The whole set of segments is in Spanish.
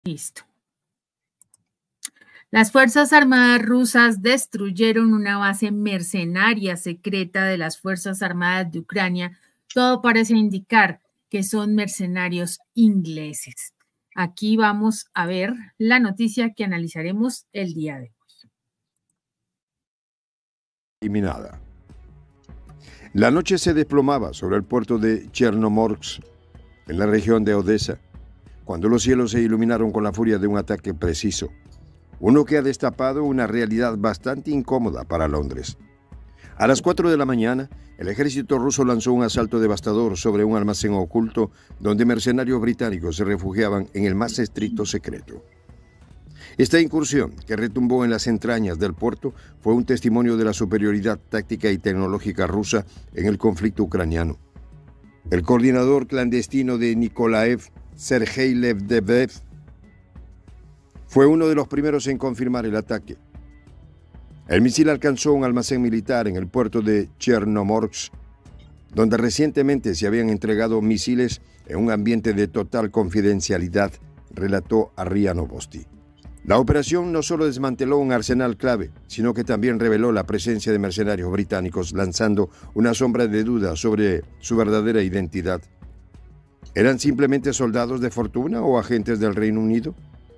Listo. Las Fuerzas Armadas rusas destruyeron una base mercenaria secreta de las Fuerzas Armadas de Ucrania. Todo parece indicar que son mercenarios ingleses. Aquí vamos a ver la noticia que analizaremos el día de hoy. Eliminada. La noche se desplomaba sobre el puerto de Chernomorsk, en la región de Odessa, cuando los cielos se iluminaron con la furia de un ataque preciso. Uno que ha destapado una realidad bastante incómoda para Londres. A las 4 de la mañana, el ejército ruso lanzó un asalto devastador sobre un almacén oculto donde mercenarios británicos se refugiaban en el más estricto secreto. Esta incursión, que retumbó en las entrañas del puerto, fue un testimonio de la superioridad táctica y tecnológica rusa en el conflicto ucraniano. El coordinador clandestino de Nikolaev, Sergei Lebedev, fue uno de los primeros en confirmar el ataque. El misil alcanzó un almacén militar en el puerto de Chernomorsk, donde recientemente se habían entregado misiles en un ambiente de total confidencialidad, relató a RIA Novosti. La operación no solo desmanteló un arsenal clave, sino que también reveló la presencia de mercenarios británicos, lanzando una sombra de duda sobre su verdadera identidad. ¿Eran simplemente soldados de fortuna o agentes del Reino Unido?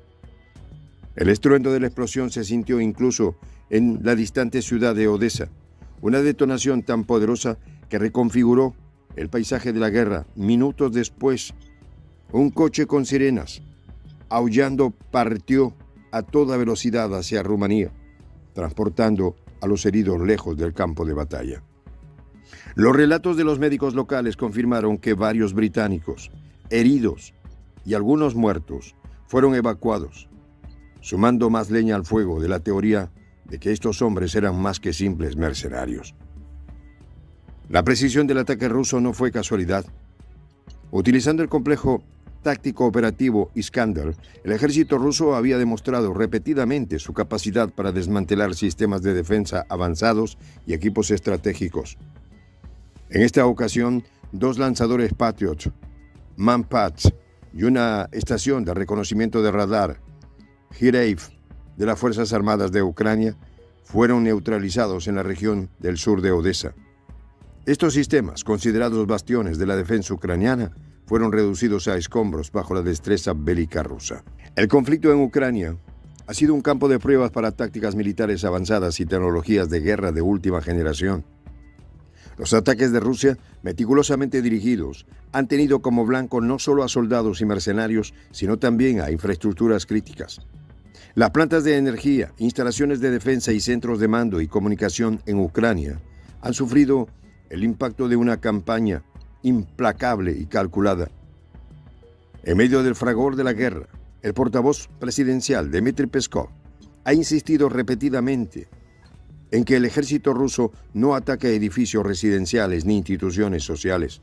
El estruendo de la explosión se sintió incluso en la distante ciudad de Odessa, una detonación tan poderosa que reconfiguró el paisaje de la guerra. Minutos después, un coche con sirenas, aullando, partió a toda velocidad hacia Rumanía, transportando a los heridos lejos del campo de batalla. Los relatos de los médicos locales confirmaron que varios británicos, heridos y algunos muertos, fueron evacuados, sumando más leña al fuego de la teoría de que estos hombres eran más que simples mercenarios. La precisión del ataque ruso no fue casualidad. Utilizando el complejo táctico operativo Iskander, el ejército ruso había demostrado repetidamente su capacidad para desmantelar sistemas de defensa avanzados y equipos estratégicos. En esta ocasión, 2 lanzadores Patriot, Manpads y una estación de reconocimiento de radar, Hireif, de las Fuerzas Armadas de Ucrania, fueron neutralizados en la región del sur de Odessa. Estos sistemas, considerados bastiones de la defensa ucraniana, fueron reducidos a escombros bajo la destreza bélica rusa. El conflicto en Ucrania ha sido un campo de pruebas para tácticas militares avanzadas y tecnologías de guerra de última generación. Los ataques de Rusia, meticulosamente dirigidos, han tenido como blanco no solo a soldados y mercenarios, sino también a infraestructuras críticas. Las plantas de energía, instalaciones de defensa y centros de mando y comunicación en Ucrania han sufrido el impacto de una campaña implacable y calculada. En medio del fragor de la guerra, el portavoz presidencial Dmitry Peskov ha insistido repetidamente en que el ejército ruso no ataca edificios residenciales ni instituciones sociales.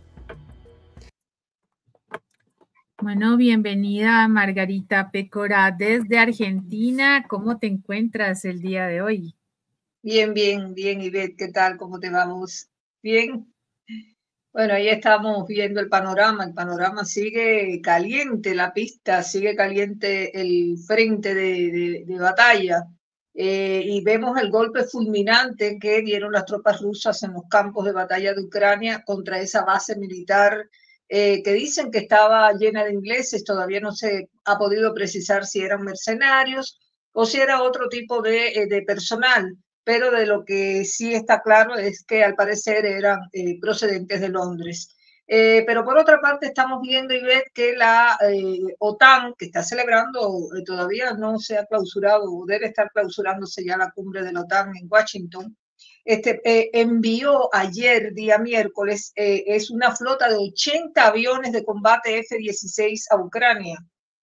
Bueno, bienvenida Margarita Pécora desde Argentina. ¿Cómo te encuentras el día de hoy? Bien, Ivette, ¿qué tal? ¿Cómo te vamos? Bien. Bueno, ahí estamos viendo el panorama sigue caliente, la pista, sigue caliente el frente de batalla, y vemos el golpe fulminante que dieron las tropas rusas en los campos de batalla de Ucrania contra esa base militar que dicen que estaba llena de ingleses. Todavía no se ha podido precisar si eran mercenarios o si era otro tipo de personal, pero de lo que sí está claro es que al parecer eran procedentes de Londres. Pero por otra parte estamos viendo, Ivette, que la OTAN, que está celebrando, todavía no se ha clausurado, o debe estar clausurándose ya la cumbre de la OTAN en Washington, envió ayer, día miércoles, es una flota de 80 aviones de combate F-16 a Ucrania.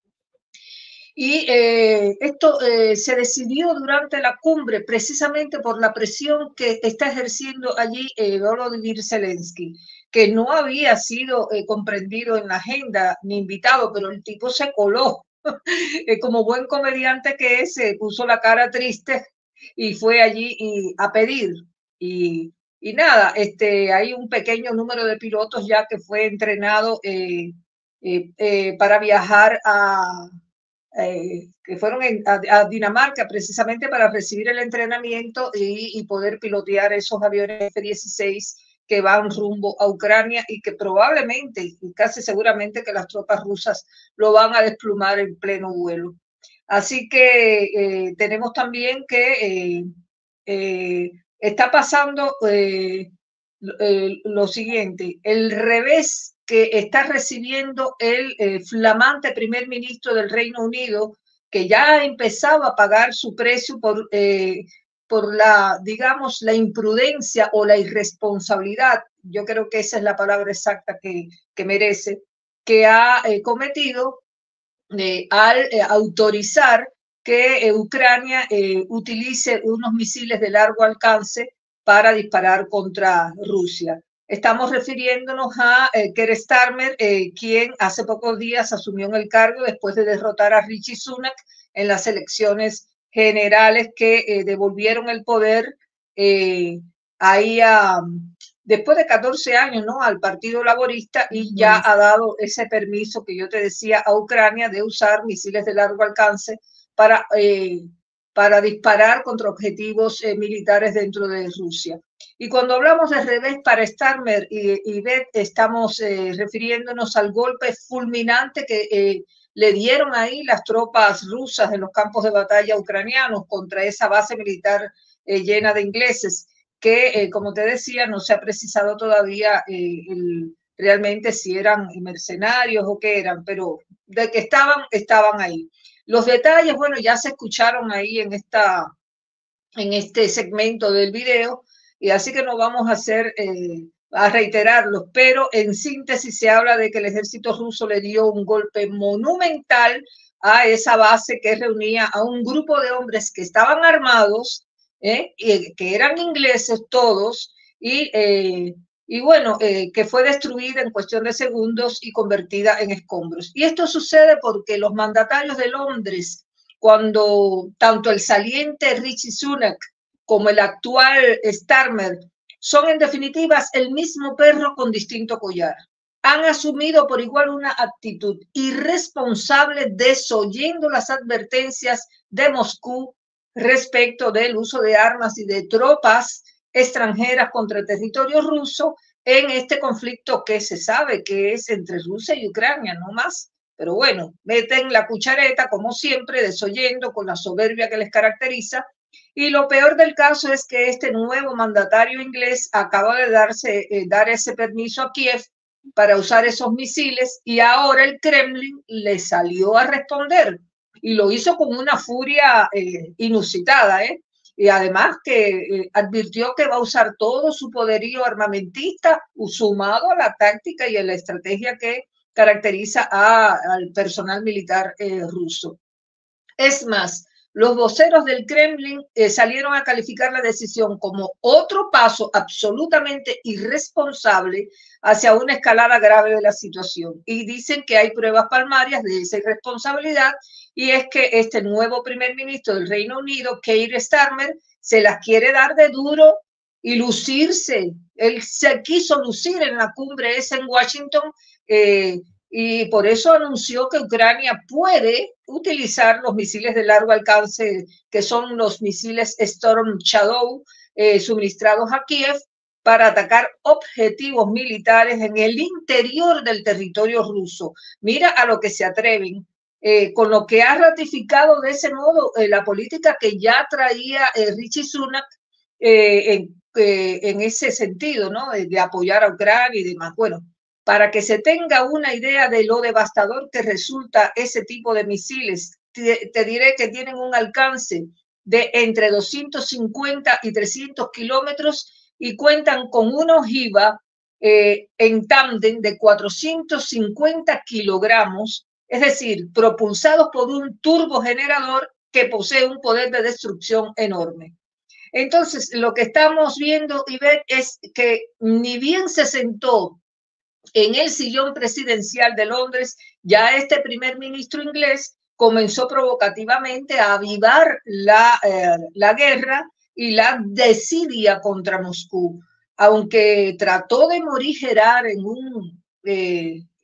Y esto se decidió durante la cumbre precisamente por la presión que está ejerciendo allí Volodymyr Zelensky, que no había sido comprendido en la agenda ni invitado, pero el tipo se coló. Como buen comediante que es, se puso la cara triste y fue allí a pedir. Y nada, hay un pequeño número de pilotos ya que fue entrenado para viajar que fueron a Dinamarca precisamente para recibir el entrenamiento y poder pilotear esos aviones F-16 que van rumbo a Ucrania y que probablemente, y casi seguramente que las tropas rusas lo van a desplumar en pleno vuelo. Así que tenemos también que está pasando lo siguiente, el revés que está recibiendo el flamante primer ministro del Reino Unido, que ya ha empezado a pagar su precio por la, digamos, la imprudencia o la irresponsabilidad, yo creo que esa es la palabra exacta que merece, que ha cometido al autorizar que Ucrania utilice unos misiles de largo alcance para disparar contra Rusia. Estamos refiriéndonos a Keir Starmer, quien hace pocos días asumió en el cargo después de derrotar a Rishi Sunak en las elecciones generales que devolvieron el poder ahí después de 14 años, ¿no?, al Partido Laborista, y ya ha dado ese permiso que yo te decía a Ucrania de usar misiles de largo alcance para disparar contra objetivos militares dentro de Rusia. Y cuando hablamos de revés para Starmer y Beth, estamos refiriéndonos al golpe fulminante que le dieron ahí las tropas rusas en los campos de batalla ucranianos contra esa base militar llena de ingleses, que, como te decía, no se ha precisado todavía realmente si eran mercenarios o qué eran, pero de que estaban ahí. Los detalles, bueno, ya se escucharon ahí en este segmento del video, y así que no vamos a reiterarlos, pero en síntesis se habla de que el ejército ruso le dio un golpe monumental a esa base que reunía a un grupo de hombres que estaban armados, que eran ingleses todos, y bueno, que fue destruida en cuestión de segundos y convertida en escombros. Y esto sucede porque los mandatarios de Londres, cuando tanto el saliente Rishi Sunak como el actual Starmer son en definitiva el mismo perro con distinto collar, han asumido por igual una actitud irresponsable, desoyendo las advertencias de Moscú respecto del uso de armas y de tropas extranjeras contra el territorio ruso en este conflicto que se sabe que es entre Rusia y Ucrania, no más. Pero bueno, meten la cuchareta, como siempre, desoyendo con la soberbia que les caracteriza. Y lo peor del caso es que este nuevo mandatario inglés acaba de dar ese permiso a Kiev para usar esos misiles, y ahora el Kremlin le salió a responder y lo hizo con una furia inusitada, y además que advirtió que va a usar todo su poderío armamentista sumado a la táctica y a la estrategia que caracteriza al personal militar ruso. Es más, los voceros del Kremlin salieron a calificar la decisión como otro paso absolutamente irresponsable hacia una escalada grave de la situación, y dicen que hay pruebas palmarias de esa irresponsabilidad, y es que este nuevo primer ministro del Reino Unido, Keir Starmer, se las quiere dar de duro y lucirse. Él se quiso lucir en la cumbre esa en Washington, y por eso anunció que Ucrania puede utilizar los misiles de largo alcance, que son los misiles Storm Shadow, suministrados a Kiev, para atacar objetivos militares en el interior del territorio ruso. Mira a lo que se atreven, con lo que ha ratificado de ese modo la política que ya traía Rishi Sunak en ese sentido, ¿no?, de apoyar a Ucrania y demás. Bueno, para que se tenga una idea de lo devastador que resulta ese tipo de misiles, te diré que tienen un alcance de entre 250 y 300 kilómetros y cuentan con una ojiva en tándem de 450 kilogramos, es decir, propulsados por un turbogenerador que posee un poder de destrucción enorme. Entonces, lo que estamos viendo, Ivette, es que ni bien se sentó en el sillón presidencial de Londres, ya este primer ministro inglés comenzó provocativamente a avivar la guerra y la desidia contra Moscú, aunque trató de morigerar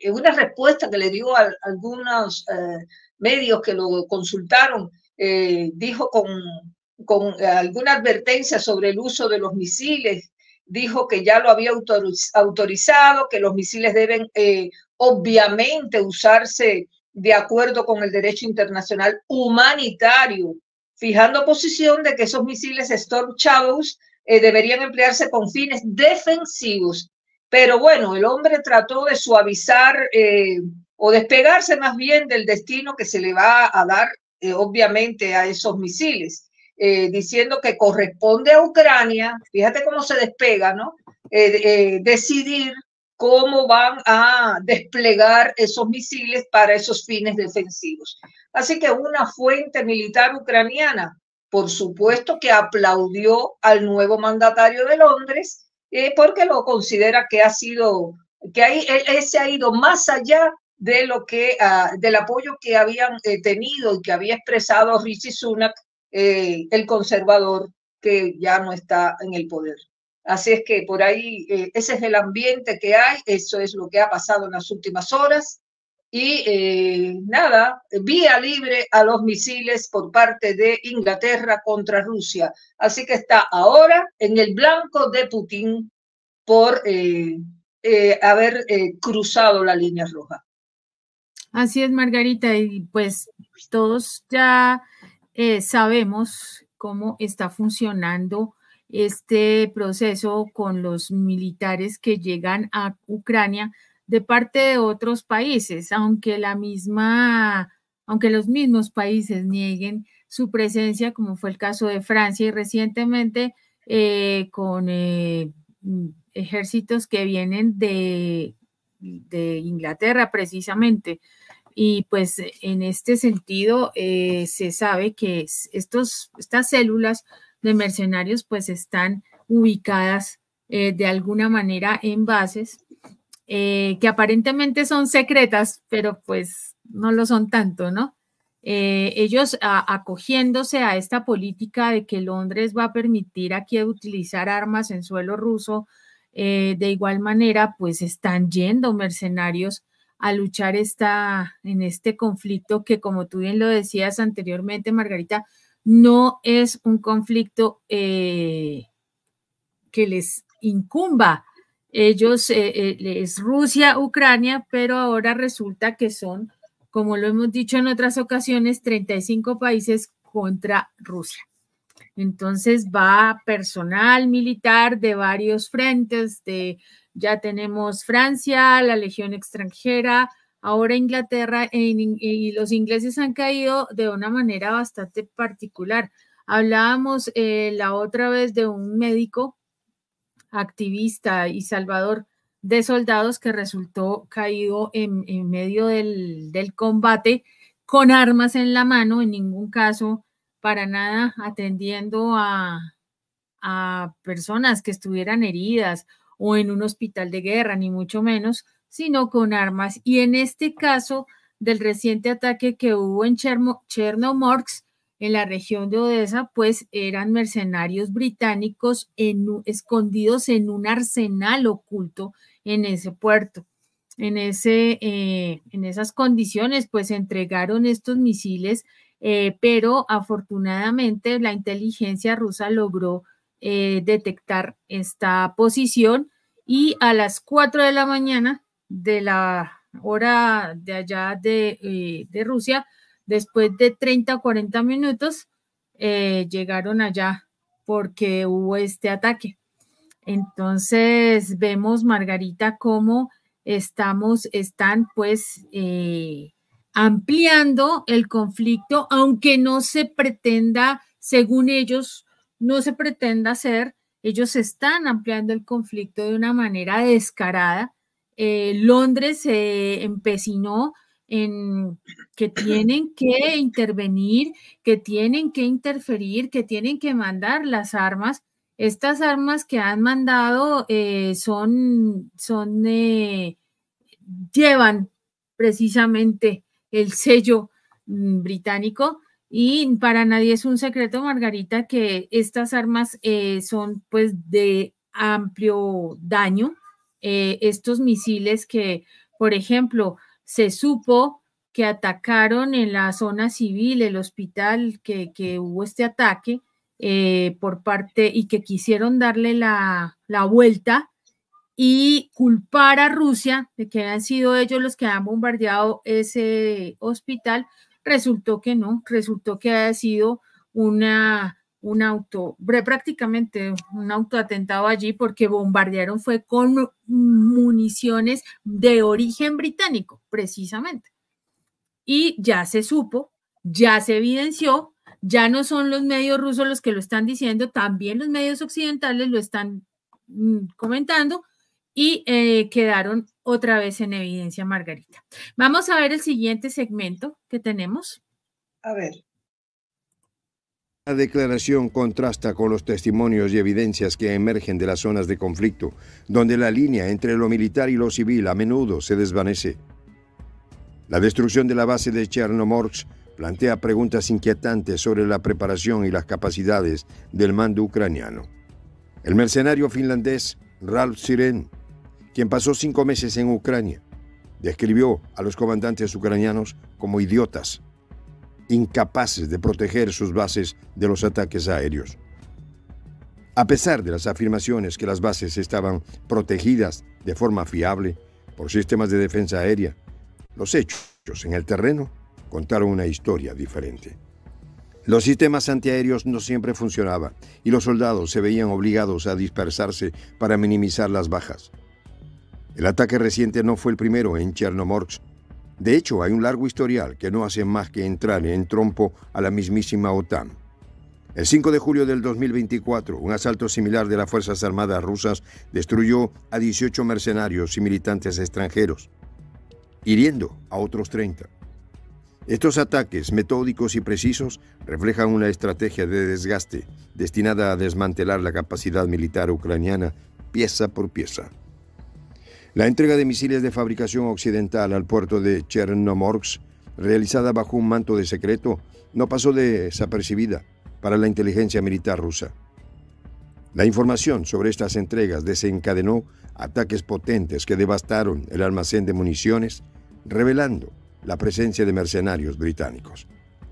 una respuesta que le dio a algunos medios que lo consultaron, dijo con alguna advertencia sobre el uso de los misiles, dijo que ya lo había autorizado, que los misiles deben obviamente usarse de acuerdo con el derecho internacional humanitario, fijando posición de que esos misiles Storm Shadows deberían emplearse con fines defensivos. Pero bueno, el hombre trató de suavizar o despegarse más bien del destino que se le va a dar, obviamente, a esos misiles, diciendo que corresponde a Ucrania, fíjate cómo se despega, ¿no? Decidir cómo van a desplegar esos misiles para esos fines defensivos. Así que una fuente militar ucraniana, por supuesto que aplaudió al nuevo mandatario de Londres, porque lo considera que él se ha ido más allá de lo que del apoyo que habían tenido y que había expresado Rishi Sunak, el conservador que ya no está en el poder. Así es que por ahí ese es el ambiente que hay, eso es lo que ha pasado en las últimas horas. Y nada, vía libre a los misiles por parte de Inglaterra contra Rusia. Así que está ahora en el blanco de Putin por haber cruzado la línea roja. Así es, Margarita, y pues todos ya sabemos cómo está funcionando este proceso con los militares que llegan a Ucrania de parte de otros países, aunque los mismos países nieguen su presencia, como fue el caso de Francia y recientemente con ejércitos que vienen de Inglaterra precisamente. Y pues en este sentido se sabe que estas células de mercenarios pues están ubicadas de alguna manera en bases que aparentemente son secretas, pero pues no lo son tanto, ¿no? Ellos acogiéndose a esta política de que Londres va a permitir aquí utilizar armas en suelo ruso, de igual manera pues están yendo mercenarios a luchar en este conflicto que, como tú bien lo decías anteriormente, Margarita, no es un conflicto que les incumba. Ellos es Rusia, Ucrania, pero ahora resulta que son, como lo hemos dicho en otras ocasiones, 35 países contra Rusia. Entonces va personal militar de varios frentes, ya tenemos Francia, la Legión extranjera, ahora Inglaterra, y los ingleses han caído de una manera bastante particular. Hablábamos la otra vez de un médico activista y salvador de soldados que resultó caído en medio del combate con armas en la mano, en ningún caso para nada atendiendo a personas que estuvieran heridas o en un hospital de guerra, ni mucho menos, sino con armas. Y en este caso del reciente ataque que hubo en Chernomorsk, en la región de Odessa, pues eran mercenarios británicos escondidos en un arsenal oculto en ese puerto. En esas condiciones, pues entregaron estos misiles, pero afortunadamente la inteligencia rusa logró detectar esta posición y a las 4 de la mañana de la hora de allá de Rusia, después de 30 o 40 minutos, llegaron allá porque hubo este ataque. Entonces vemos, Margarita, cómo están pues ampliando el conflicto, aunque no se pretenda, según ellos, no se pretenda hacer, ellos están ampliando el conflicto de una manera descarada. Londres se empecinó en que tienen que intervenir, que tienen que interferir, que tienen que mandar las armas. Estas armas que han mandado llevan precisamente el sello británico. Y para nadie es un secreto, Margarita, que estas armas son pues de amplio daño. Estos misiles que Por ejemplo, se supo que atacaron en la zona civil, el hospital, que hubo este ataque por parte y que quisieron darle la vuelta y culpar a Rusia de que han sido ellos los que han bombardeado ese hospital. Resultó que no, resultó que ha sido prácticamente un autoatentado allí, porque bombardearon fue con municiones de origen británico, precisamente. Y ya se supo, ya se evidenció, ya no son los medios rusos los que lo están diciendo, también los medios occidentales lo están comentando, y quedaron otra vez en evidencia, Margarita. Vamos a ver el siguiente segmento que tenemos. A ver. La declaración contrasta con los testimonios y evidencias que emergen de las zonas de conflicto, donde la línea entre lo militar y lo civil a menudo se desvanece. La destrucción de la base de Chernomorsk plantea preguntas inquietantes sobre la preparación y las capacidades del mando ucraniano. El mercenario finlandés Ralph Siren, quien pasó 5 meses en Ucrania, describió a los comandantes ucranianos como idiotas, incapaces de proteger sus bases de los ataques aéreos. A pesar de las afirmaciones que las bases estaban protegidas de forma fiable por sistemas de defensa aérea, los hechos en el terreno contaron una historia diferente. Los sistemas antiaéreos no siempre funcionaban y los soldados se veían obligados a dispersarse para minimizar las bajas. El ataque reciente no fue el primero en Chernomorsk. De hecho, hay un largo historial que no hace más que entrar en trompo a la mismísima OTAN. El 5 de julio del 2024, un asalto similar de las Fuerzas Armadas rusas destruyó a 18 mercenarios y militantes extranjeros, hiriendo a otros 30. Estos ataques metódicos y precisos reflejan una estrategia de desgaste destinada a desmantelar la capacidad militar ucraniana pieza por pieza. La entrega de misiles de fabricación occidental al puerto de Chernomorsk, realizada bajo un manto de secreto, no pasó desapercibida para la inteligencia militar rusa. La información sobre estas entregas desencadenó ataques potentes que devastaron el almacén de municiones, revelando la presencia de mercenarios británicos.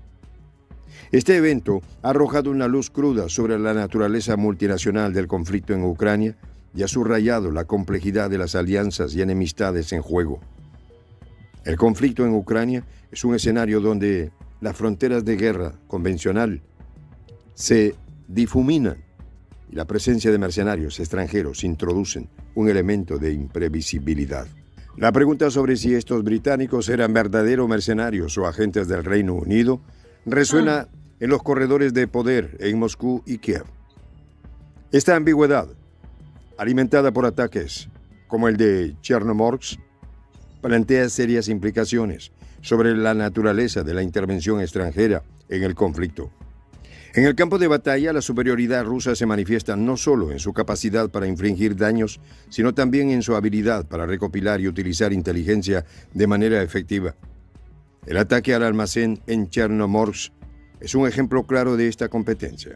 Este evento ha arrojado una luz cruda sobre la naturaleza multinacional del conflicto en Ucrania y ha subrayado la complejidad de las alianzas y enemistades en juego. El conflicto en Ucrania es un escenario donde las fronteras de guerra convencional se difuminan y la presencia de mercenarios extranjeros introducen un elemento de imprevisibilidad. La pregunta sobre si estos británicos eran verdaderos mercenarios o agentes del Reino Unido resuena en los corredores de poder en Moscú y Kiev. Esta ambigüedad, alimentada por ataques como el de Chernomorsk, plantea serias implicaciones sobre la naturaleza de la intervención extranjera en el conflicto. En el campo de batalla, la superioridad rusa se manifiesta no solo en su capacidad para infligir daños, sino también en su habilidad para recopilar y utilizar inteligencia de manera efectiva. El ataque al almacén en Chernomorsk es un ejemplo claro de esta competencia.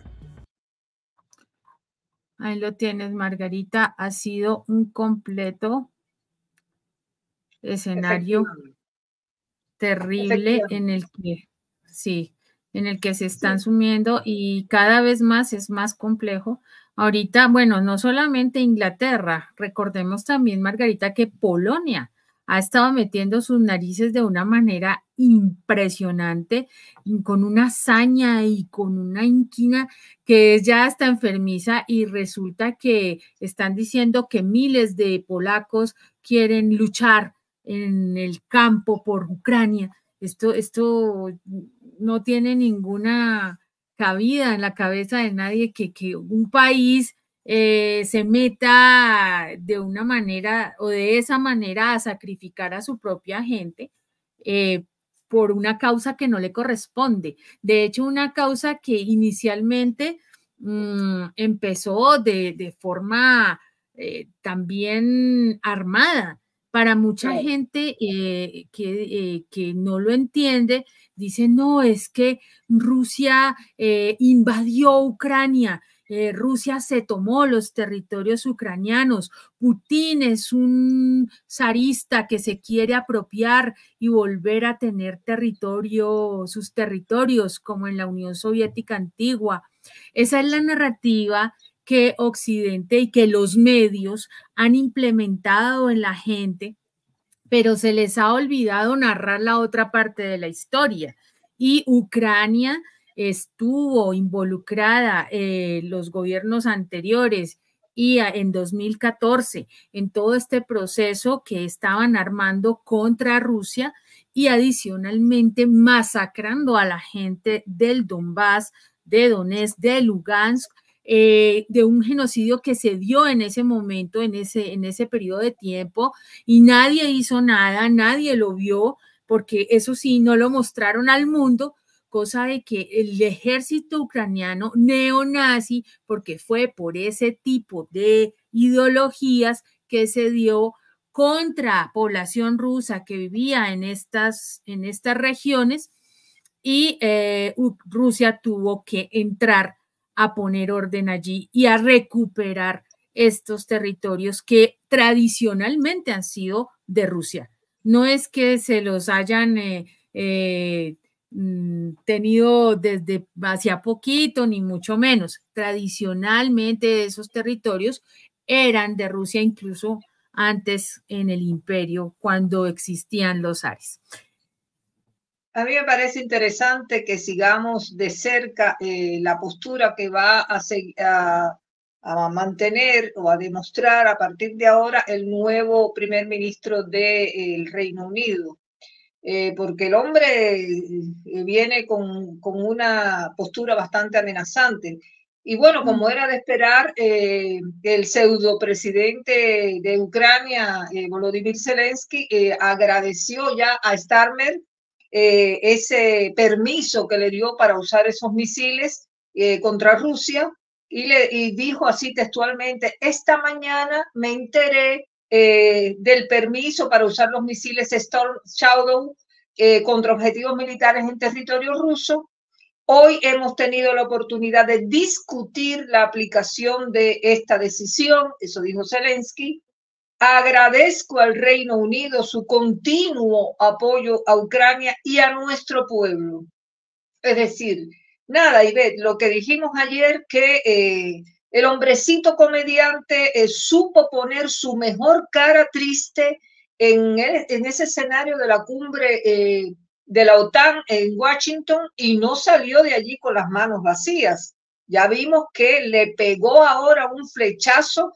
Ahí lo tienes, Margarita. Ha sido un completo escenario terrible en el que se están sumiendo, y cada vez más es más complejo. Ahorita, bueno, no solamente Inglaterra, recordemos también, Margarita, que Polonia ha estado metiendo sus narices de una manera impresionante, con una hazaña y con una inquina que es ya hasta enfermiza, y resulta que están diciendo que miles de polacos quieren luchar en el campo por Ucrania. Esto no tiene ninguna cabida en la cabeza de nadie, que un país se meta de una manera o de esa manera a sacrificar a su propia gente por una causa que no le corresponde. De hecho, una causa que inicialmente empezó de forma también armada. Para mucha gente que no lo entiende, dice, no, es que Rusia invadió Ucrania Rusia se tomó los territorios ucranianos. Putin es un zarista que se quiere apropiar y volver a tener sus territorios como en la Unión Soviética antigua. Esa es la narrativa que Occidente y que los medios han implementado en la gente, pero se les ha olvidado narrar la otra parte de la historia. Y Ucrania estuvo involucrada los gobiernos anteriores y en 2014 en todo este proceso que estaban armando contra Rusia y adicionalmente masacrando a la gente del Donbass, de Donetsk, de Lugansk, de un genocidio que se dio en ese momento, en ese periodo de tiempo, y nadie hizo nada, nadie lo vio, porque eso sí, no lo mostraron al mundo, cosa de que el ejército ucraniano neonazi, porque fue por ese tipo de ideologías que se dio contra población rusa que vivía en estas regiones, y Rusia tuvo que entrar a poner orden allí y a recuperar estos territorios que tradicionalmente han sido de Rusia. No es que se los hayan tenido desde hacia poquito, ni mucho menos. Tradicionalmente esos territorios eran de Rusia, incluso antes en el imperio, cuando existían los zares. A mí me parece interesante que sigamos de cerca la postura que va a mantener o a demostrar a partir de ahora el nuevo primer ministro del Reino Unido. Porque el hombre viene con una postura bastante amenazante. Y bueno, como era de esperar, el pseudo presidente de Ucrania, Volodymyr Zelensky, agradeció ya a Starmer ese permiso que le dio para usar esos misiles contra Rusia y dijo así textualmente: esta mañana me enteré del permiso para usar los misiles Storm Shadow contra objetivos militares en territorio ruso. Hoy hemos tenido la oportunidad de discutir la aplicación de esta decisión, eso dijo Zelensky. Agradezco al Reino Unido su continuo apoyo a Ucrania y a nuestro pueblo. Es decir, nada, Ivette, lo que dijimos ayer, que el hombrecito comediante supo poner su mejor cara triste en ese escenario de la cumbre de la OTAN en Washington y no salió de allí con las manos vacías. Ya vimos que le pegó ahora un flechazo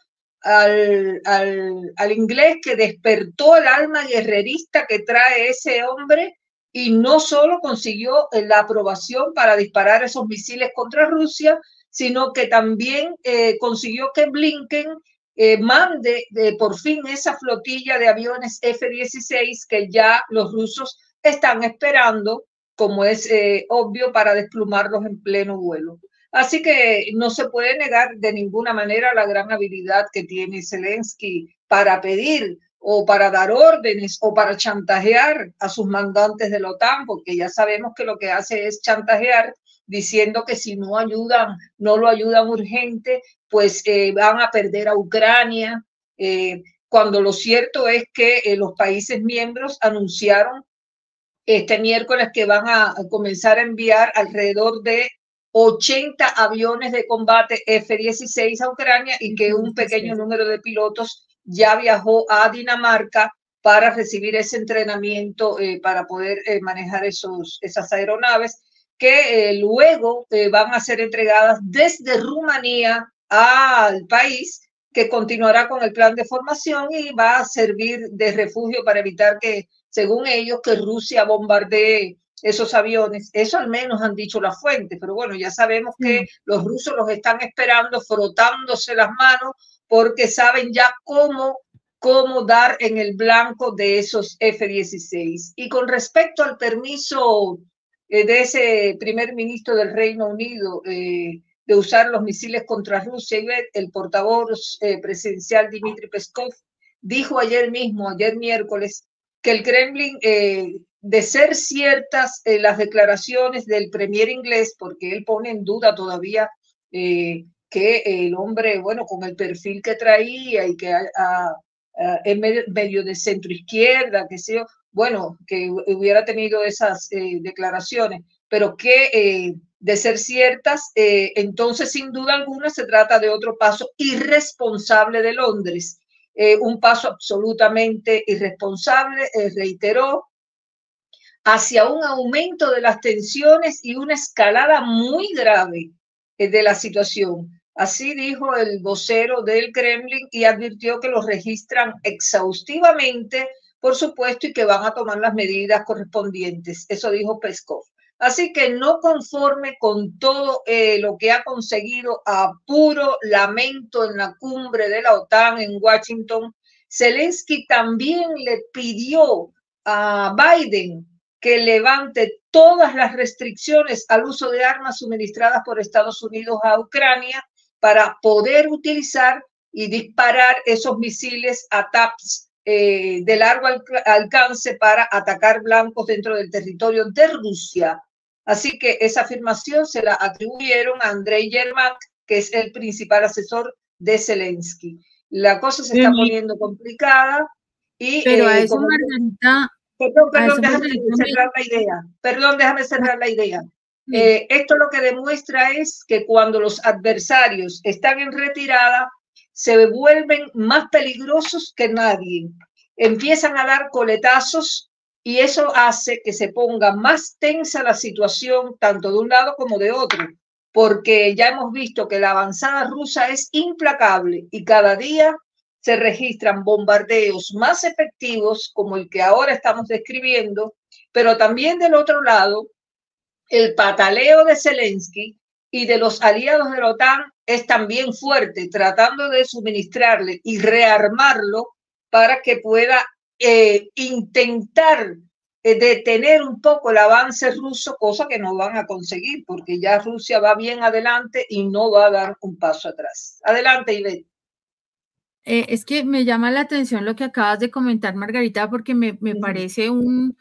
al inglés, que despertó el alma guerrerista que trae ese hombre, y no solo consiguió la aprobación para disparar esos misiles contra Rusia, sino que también consiguió que Blinken mande por fin esa flotilla de aviones F-16 que ya los rusos están esperando, como es obvio, para desplumarlos en pleno vuelo. Así que no se puede negar de ninguna manera la gran habilidad que tiene Zelensky para pedir o para dar órdenes o para chantajear a sus mandantes de la OTAN, porque ya sabemos que lo que hace es chantajear, diciendo que si no ayudan, no lo ayudan urgente, pues van a perder a Ucrania, cuando lo cierto es que los países miembros anunciaron este miércoles que van a comenzar a enviar alrededor de 80 aviones de combate F-16 a Ucrania y que un pequeño número de pilotos ya viajó a Dinamarca para recibir ese entrenamiento para poder manejar esas aeronaves que luego van a ser entregadas desde Rumanía al país, que continuará con el plan de formación y va a servir de refugio para evitar que, según ellos, que Rusia bombardee esos aviones. Eso al menos han dicho las fuentes, pero bueno, ya sabemos que los rusos los están esperando frotándose las manos porque saben ya cómo dar en el blanco de esos F-16. Y con respecto al permiso de ese primer ministro del Reino Unido de usar los misiles contra Rusia, el portavoz presidencial Dmitry Peskov dijo ayer miércoles, que el Kremlin, de ser ciertas las declaraciones del premier inglés, porque él pone en duda todavía que el hombre, bueno, con el perfil que traía y que es medio de centro izquierda, que sé yo, bueno, que hubiera tenido esas declaraciones, pero que de ser ciertas, entonces sin duda alguna se trata de otro paso irresponsable de Londres, un paso absolutamente irresponsable, reiteró, hacia un aumento de las tensiones y una escalada muy grave de la situación. Así dijo el vocero del Kremlin y advirtió que lo registran exhaustivamente, por supuesto, y que van a tomar las medidas correspondientes. Eso dijo Peskov. Así que no conforme con todo lo que ha conseguido, a puro lamento en la cumbre de la OTAN en Washington, Zelensky también le pidió a Biden que levante todas las restricciones al uso de armas suministradas por Estados Unidos a Ucrania para poder utilizar y disparar esos misiles ATACMS de largo alcance para atacar blancos dentro del territorio de Rusia. Así que esa afirmación se la atribuyeron a Andrei Yermak, que es el principal asesor de Zelensky. La cosa se está poniendo complicada y pero a eso, Margarita, Perdón, déjame cerrar la idea. Esto lo que demuestra es que cuando los adversarios están en retirada, se vuelven más peligrosos que nadie. Empiezan a dar coletazos y eso hace que se ponga más tensa la situación, tanto de un lado como de otro, porque ya hemos visto que la avanzada rusa es implacable y cada día se registran bombardeos más efectivos como el que ahora estamos describiendo, pero también del otro lado, el pataleo de Zelensky y de los aliados de la OTAN es también fuerte, tratando de suministrarle y rearmarlo para que pueda intentar detener un poco el avance ruso, cosa que no van a conseguir porque ya Rusia va bien adelante y no va a dar un paso atrás. Adelante, Ivette. Es que me llama la atención lo que acabas de comentar, Margarita, porque me parece un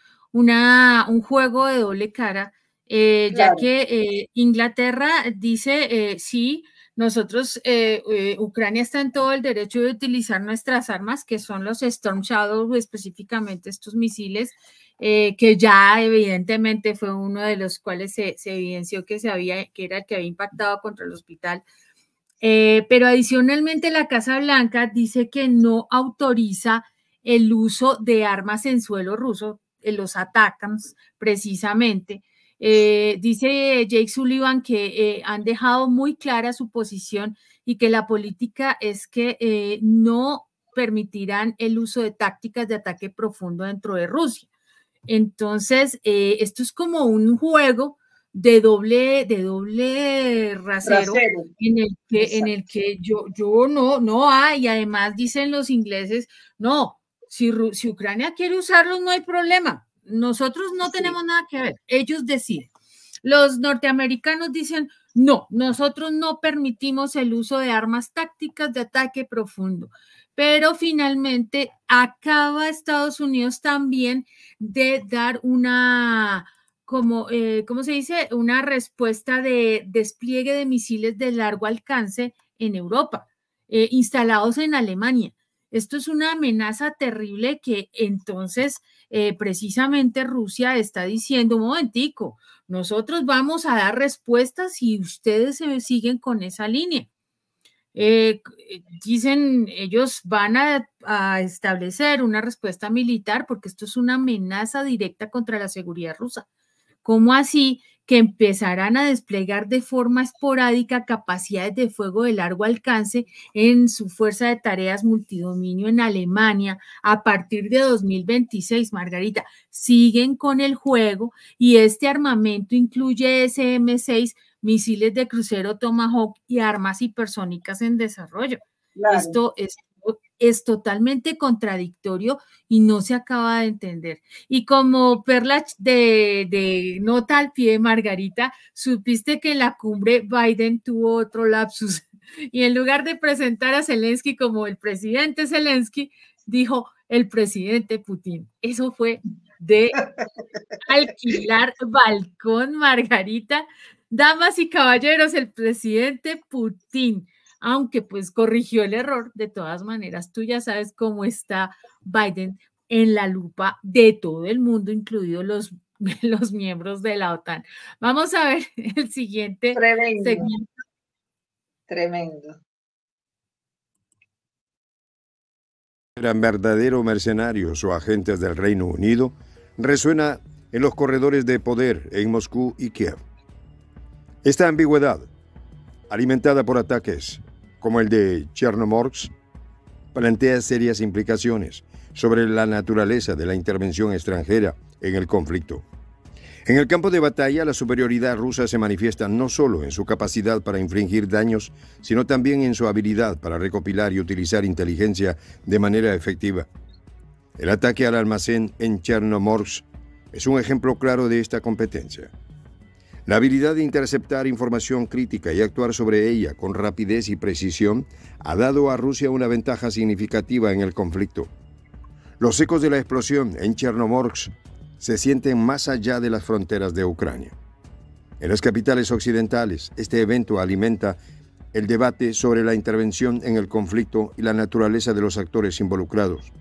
juego de doble cara, claro. Ya que Inglaterra dice, sí, nosotros, Ucrania está en todo el derecho de utilizar nuestras armas, que son los Storm Shadow, específicamente estos misiles, que ya evidentemente fue uno de los cuales se evidenció que era el que había impactado contra el hospital. Pero adicionalmente la Casa Blanca dice que no autoriza el uso de armas en suelo ruso, los ATACMS precisamente. Dice Jake Sullivan que han dejado muy clara su posición y que la política es que no permitirán el uso de tácticas de ataque profundo dentro de Rusia. Entonces, esto es como un juego de doble rasero en el que yo no hay, y además dicen los ingleses, no, si Ucrania quiere usarlos no hay problema, nosotros no tenemos nada que ver, ellos deciden. Los norteamericanos dicen, no, nosotros no permitimos el uso de armas tácticas de ataque profundo. Pero finalmente acaba Estados Unidos también de dar una, ¿cómo se dice? Una respuesta de despliegue de misiles de largo alcance en Europa, instalados en Alemania. Esto es una amenaza terrible que entonces precisamente Rusia está diciendo, un momentico, nosotros vamos a dar respuestas y ustedes se siguen con esa línea. Dicen, ellos van a establecer una respuesta militar porque esto es una amenaza directa contra la seguridad rusa. ¿Cómo así que empezarán a desplegar de forma esporádica capacidades de fuego de largo alcance en su fuerza de tareas multidominio en Alemania a partir de 2026, Margarita? Siguen con el juego y este armamento incluye SM-6, misiles de crucero Tomahawk y armas hipersónicas en desarrollo. Claro. Esto es totalmente contradictorio y no se acaba de entender. Y como perla de nota al pie, Margarita, supiste que en la cumbre Biden tuvo otro lapsus y en lugar de presentar a Zelensky como el presidente Zelensky, dijo el presidente Putin. Eso fue de alquilar balcón, Margarita. Damas y caballeros, el presidente Putin, aunque pues corrigió el error, de todas maneras, tú ya sabes cómo está Biden en la lupa de todo el mundo, incluidos los miembros de la OTAN. Vamos a ver el siguiente segmento. Tremendo. Eran verdaderos mercenarios o agentes del Reino Unido, resuena en los corredores de poder en Moscú y Kiev. Esta ambigüedad, alimentada por ataques como el de Chernomorsk, plantea serias implicaciones sobre la naturaleza de la intervención extranjera en el conflicto. En el campo de batalla, la superioridad rusa se manifiesta no solo en su capacidad para infligir daños, sino también en su habilidad para recopilar y utilizar inteligencia de manera efectiva. El ataque al almacén en Chernomorsk es un ejemplo claro de esta competencia. La habilidad de interceptar información crítica y actuar sobre ella con rapidez y precisión ha dado a Rusia una ventaja significativa en el conflicto. Los ecos de la explosión en Chernomorsk se sienten más allá de las fronteras de Ucrania. En las capitales occidentales, este evento alimenta el debate sobre la intervención en el conflicto y la naturaleza de los actores involucrados.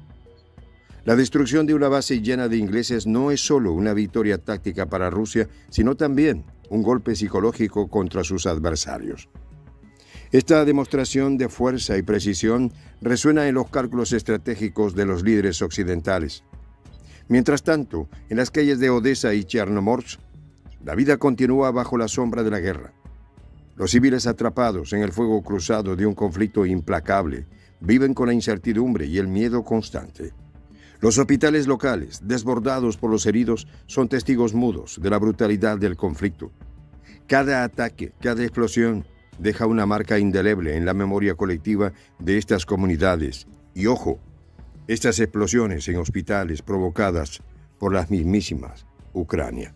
La destrucción de una base llena de ingleses no es solo una victoria táctica para Rusia, sino también un golpe psicológico contra sus adversarios. Esta demostración de fuerza y precisión resuena en los cálculos estratégicos de los líderes occidentales. Mientras tanto, en las calles de Odessa y Chernomorsk, la vida continúa bajo la sombra de la guerra. Los civiles atrapados en el fuego cruzado de un conflicto implacable viven con la incertidumbre y el miedo constante. Los hospitales locales, desbordados por los heridos, son testigos mudos de la brutalidad del conflicto. Cada ataque, cada explosión, deja una marca indeleble en la memoria colectiva de estas comunidades. Y ojo, estas explosiones en hospitales provocadas por las mismísimas Ucrania.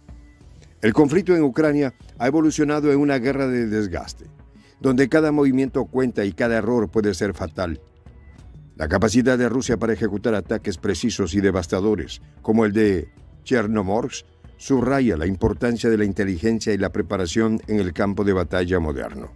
El conflicto en Ucrania ha evolucionado en una guerra de desgaste, donde cada movimiento cuenta y cada error puede ser fatal. La capacidad de Rusia para ejecutar ataques precisos y devastadores, como el de Chernomorsk, subraya la importancia de la inteligencia y la preparación en el campo de batalla moderno.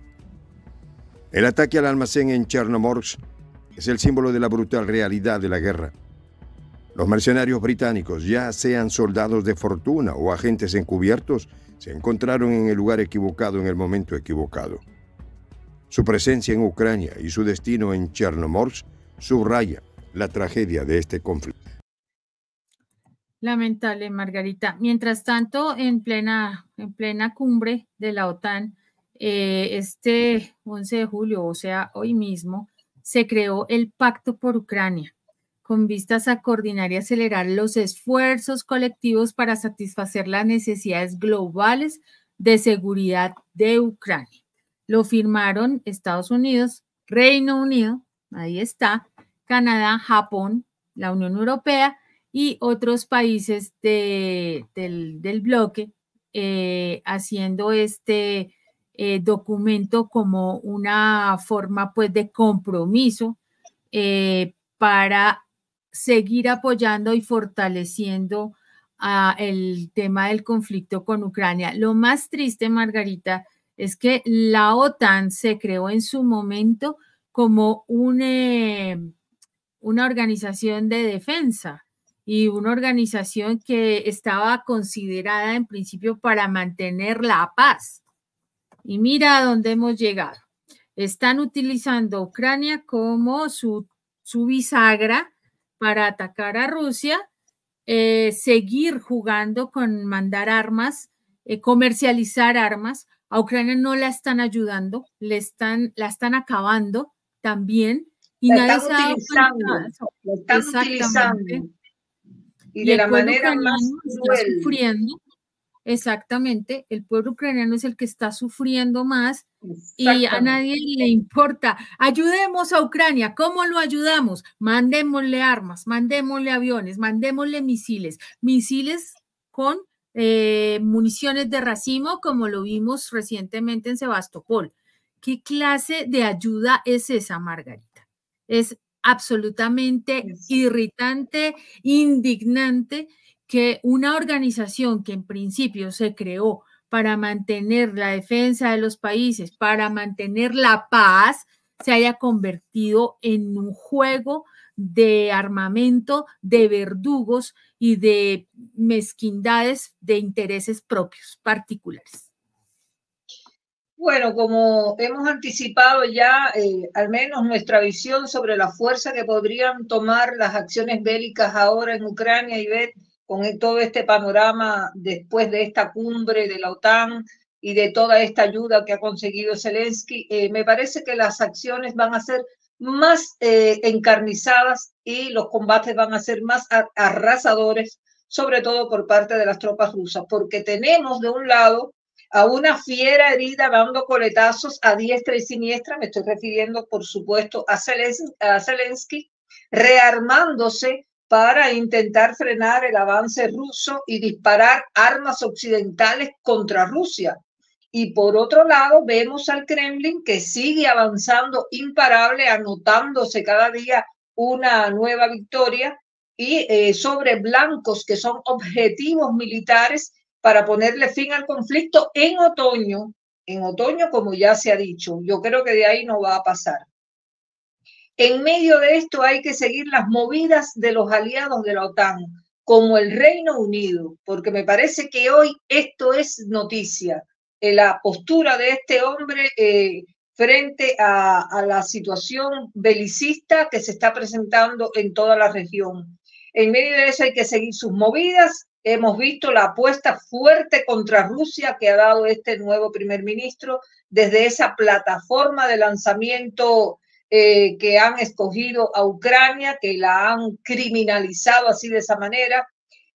El ataque al almacén en Chernomorsk es el símbolo de la brutal realidad de la guerra. Los mercenarios británicos, ya sean soldados de fortuna o agentes encubiertos, se encontraron en el lugar equivocado en el momento equivocado. Su presencia en Ucrania y su destino en Chernomorsk subraya la tragedia de este conflicto. Lamentable, Margarita. Mientras tanto, en plena cumbre de la OTAN, este 11 de julio, o sea, hoy mismo, se creó el Pacto por Ucrania, con vistas a coordinar y acelerar los esfuerzos colectivos para satisfacer las necesidades globales de seguridad de Ucrania. Lo firmaron Estados Unidos, Reino Unido, ahí está, Canadá, Japón, la Unión Europea y otros países del bloque, haciendo este documento como una forma pues de compromiso para seguir apoyando y fortaleciendo el tema del conflicto con Ucrania. Lo más triste, Margarita, es que la OTAN se creó en su momento como una organización de defensa y una organización que estaba considerada en principio para mantener la paz. Y mira a dónde hemos llegado. Están utilizando Ucrania como su bisagra para atacar a Rusia, seguir jugando con mandar armas, comercializar armas. A Ucrania no la están ayudando, la están acabando también. Y nadie se ha dado cuenta de eso. La están utilizando. Y de la manera más cruel. Está sufriendo. Exactamente, el pueblo ucraniano es el que está sufriendo más y a nadie le importa. Ayudemos a Ucrania, ¿cómo lo ayudamos? Mandémosle armas, mandémosle aviones, mandémosle misiles con municiones de racimo, como lo vimos recientemente en Sebastopol. ¿Qué clase de ayuda es esa, Margarita? Es absolutamente irritante, indignante que una organización que en principio se creó para mantener la defensa de los países, para mantener la paz, se haya convertido en un juego de armamento, de verdugos y de mezquindades de intereses propios particulares. Bueno, como hemos anticipado ya, al menos nuestra visión sobre la fuerza que podrían tomar las acciones bélicas ahora en Ucrania, y ver con todo este panorama después de esta cumbre de la OTAN y de toda esta ayuda que ha conseguido Zelensky, me parece que las acciones van a ser más encarnizadas y los combates van a ser más arrasadores, sobre todo por parte de las tropas rusas, porque tenemos de un lado a una fiera herida dando coletazos a diestra y siniestra, me estoy refiriendo por supuesto a Zelensky, rearmándose para intentar frenar el avance ruso y disparar armas occidentales contra Rusia. Y por otro lado vemos al Kremlin que sigue avanzando imparable, anotándose cada día una nueva victoria y sobre blancos que son objetivos militares para ponerle fin al conflicto en otoño, como ya se ha dicho. Yo creo que de ahí no va a pasar. En medio de esto hay que seguir las movidas de los aliados de la OTAN, como el Reino Unido, porque me parece que hoy esto es noticia. La postura de este hombre frente a la situación belicista que se está presentando en toda la región. En medio de eso hay que seguir sus movidas. Hemos visto la apuesta fuerte contra Rusia que ha dado este nuevo primer ministro desde esa plataforma de lanzamiento que han escogido a Ucrania, que la han criminalizado así de esa manera.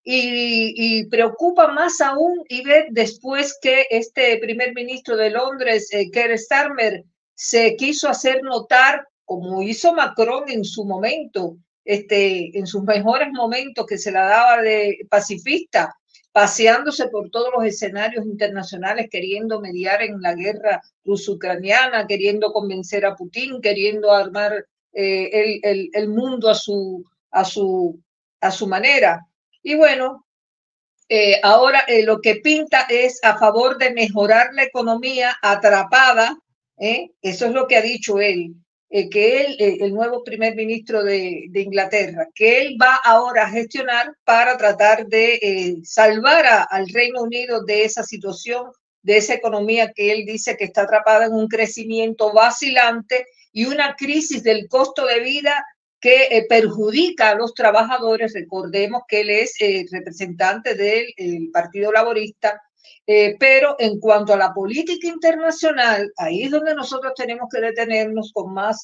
Y preocupa más aún, Ivette, después que este primer ministro de Londres, Keir Starmer, se quiso hacer notar, como hizo Macron en su momento, en sus mejores momentos, que se la daba de pacifista, paseándose por todos los escenarios internacionales, queriendo mediar en la guerra ruso-ucraniana, queriendo convencer a Putin, queriendo armar el mundo a su manera. Y bueno, ahora lo que pinta es a favor de mejorar la economía atrapada, eso es lo que ha dicho él, que él, el nuevo primer ministro de Inglaterra, que él va ahora a gestionar para tratar de salvar al Reino Unido de esa situación, de esa economía que él dice que está atrapada en un crecimiento vacilante y una crisis del costo de vida que perjudica a los trabajadores. Recordemos que él es representante del Partido Laborista, pero en cuanto a la política internacional, ahí es donde nosotros tenemos que detenernos con más,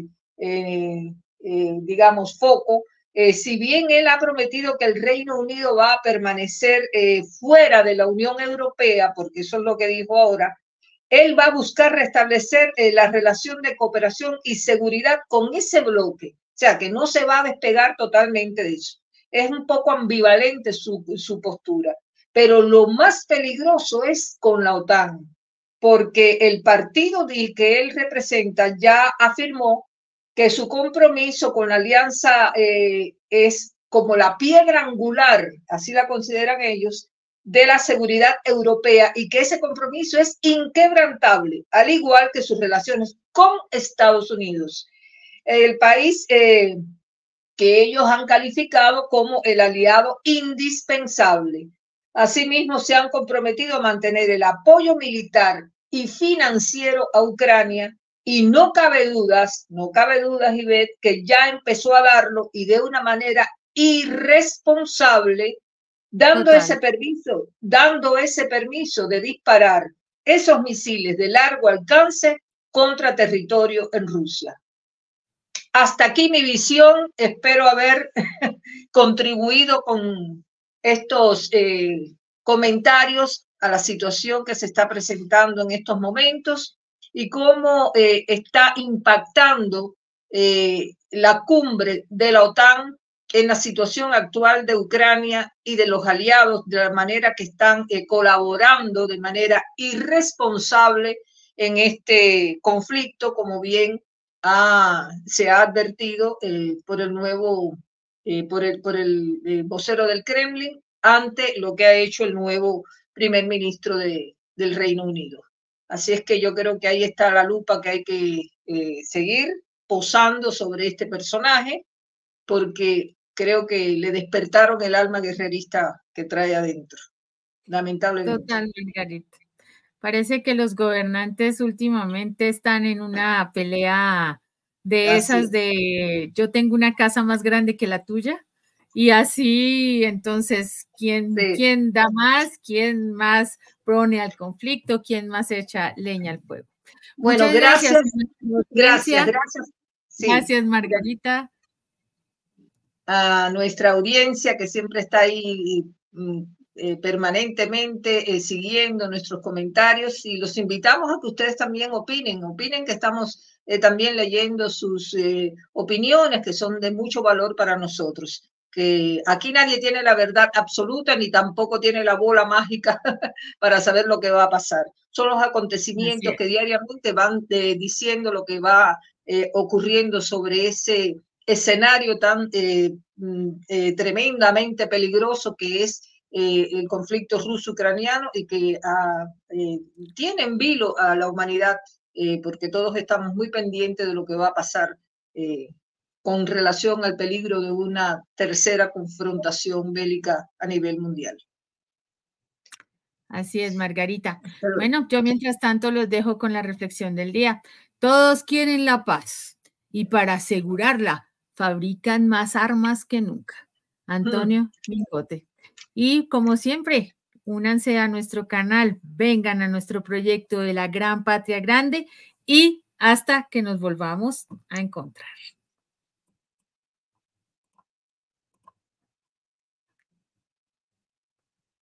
digamos, foco. Si bien él ha prometido que el Reino Unido va a permanecer fuera de la Unión Europea, porque eso es lo que dijo ahora, él va a buscar restablecer la relación de cooperación y seguridad con ese bloque. O sea, que no se va a despegar totalmente de eso. Es un poco ambivalente su postura. Pero lo más peligroso es con la OTAN, porque el partido que él representa ya afirmó que su compromiso con la alianza es como la piedra angular, así la consideran ellos, de la seguridad europea, y que ese compromiso es inquebrantable, al igual que sus relaciones con Estados Unidos, el país que ellos han calificado como el aliado indispensable. Asimismo, se han comprometido a mantener el apoyo militar y financiero a Ucrania, y no cabe dudas, Ivette, que ya empezó a darlo, y de una manera irresponsable, dando ese permiso de disparar esos misiles de largo alcance contra territorio en Rusia. Hasta aquí mi visión. Espero haber contribuido con estos comentarios a la situación que se está presentando en estos momentos y cómo está impactando la cumbre de la OTAN en la situación actual de Ucrania y de los aliados, de la manera que están colaborando de manera irresponsable en este conflicto, como bien se ha advertido por el nuevo, por el vocero del Kremlin, ante lo que ha hecho el nuevo primer ministro del Reino Unido. Así es que yo creo que ahí está la lupa que hay que seguir posando sobre este personaje, porque creo que le despertaron el alma guerrerista que trae adentro, lamentablemente. Total, Margarita. Parece que los gobernantes últimamente están en una pelea de esas de yo tengo una casa más grande que la tuya, y así entonces quién da más, quién más pone al conflicto, quién más echa leña al fuego. Bueno, muchas gracias. Sí. Gracias, Margarita. A nuestra audiencia que siempre está ahí permanentemente siguiendo nuestros comentarios, y los invitamos a que ustedes también opinen que estamos también leyendo sus opiniones, que son de mucho valor para nosotros, que aquí nadie tiene la verdad absoluta ni tampoco tiene la bola mágica para saber lo que va a pasar. Son los acontecimientos que diariamente van diciendo lo que va ocurriendo sobre ese escenario tan tremendamente peligroso que es el conflicto ruso-ucraniano, y que tiene en vilo a la humanidad, porque todos estamos muy pendientes de lo que va a pasar con relación al peligro de una tercera confrontación bélica a nivel mundial. Así es, Margarita. Bueno, yo mientras tanto los dejo con la reflexión del día. Todos quieren la paz, y para asegurarla fabrican más armas que nunca. Antonio Mingote. Y como siempre, únanse a nuestro canal, vengan a nuestro proyecto de la Gran Patria Grande, y hasta que nos volvamos a encontrar.